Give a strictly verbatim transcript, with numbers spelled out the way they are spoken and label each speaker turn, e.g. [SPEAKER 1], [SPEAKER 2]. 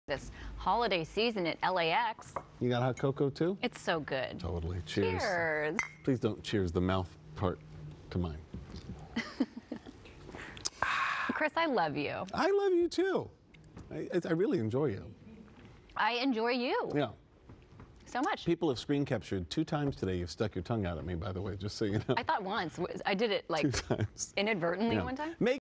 [SPEAKER 1] this holiday season at L A X.
[SPEAKER 2] You got hot cocoa too?
[SPEAKER 1] It's so good.
[SPEAKER 2] Totally. Cheers.
[SPEAKER 1] Cheers.
[SPEAKER 2] Please don't cheers the mouth part to mine.
[SPEAKER 1] Chris, I love you.
[SPEAKER 2] I love you too. I, I really enjoy you.
[SPEAKER 1] I enjoy you.
[SPEAKER 2] Yeah.
[SPEAKER 1] So much.
[SPEAKER 2] People have screen captured two times today. You've stuck your tongue out at me, by the way, just so you know.
[SPEAKER 1] I thought once. I did it like
[SPEAKER 2] Two times.
[SPEAKER 1] inadvertently
[SPEAKER 2] Yeah.
[SPEAKER 1] one time.
[SPEAKER 2] Make